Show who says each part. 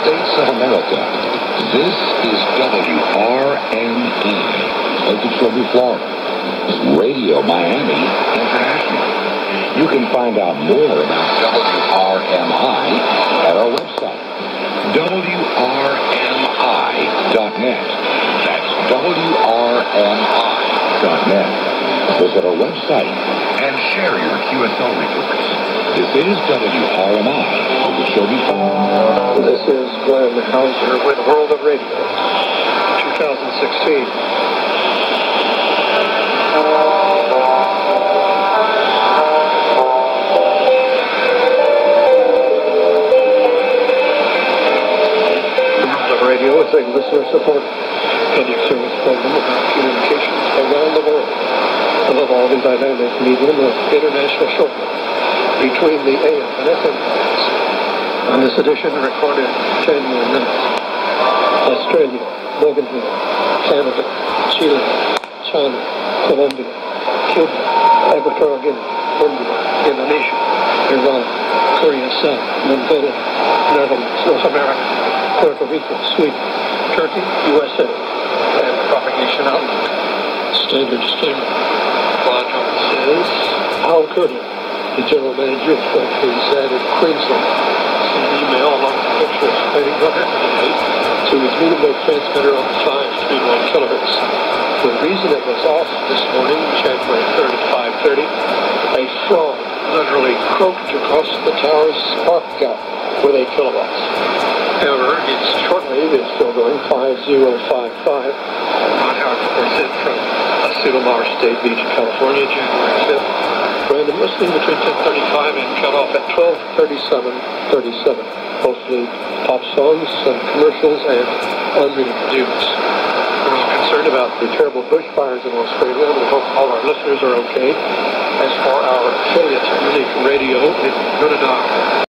Speaker 1: States of America. This is WRMI, Okeechobee, Florida. Radio Miami International. You can find out more about WRMI at our website, WRMI.net. That's WRMI.net. Visit our website and share your QSL reports. This is WRMI, Okeechobee, Florida.
Speaker 2: This is Glenn Hauser with World of Radio, 2016. World of Radio is a listener-supported public service program about communications around the world. Above all, the dynamic medium of international shortwave between the AM and FM bands. On this edition, recorded 10 more minutes. Australia, Bougainville, Canada, Chile, China, Colombia, Cuba, Equatorial Guinea, India, Indonesia, Iran, Korea South, Mongolia, Netherlands, North America, Puerto Rico, Sweden, Turkey, USA, and propagation outlook. Standard disclaimer. Quadron says, how could it? The general manager of Factories added Queensland sent an email along with a picture explaining what happened today to his medium-wave transmitter on 531 kilohertz. For the reason it was off this morning, January 3rd at 5:30, a frog literally croaked across the tower's spark gap with 8 kilowatts. However, its shortwave is still going 5055. Ron Howard reports it from Asilomar State Beach, California, January 5th. Random listening between 10:35 and cut off at 12:37. Mostly pop songs, some commercials, and unreal news. We're all concerned about the terrible bushfires in Australia. We hope all our listeners are okay. As for our affiliate, Unique Radio in Dunedin,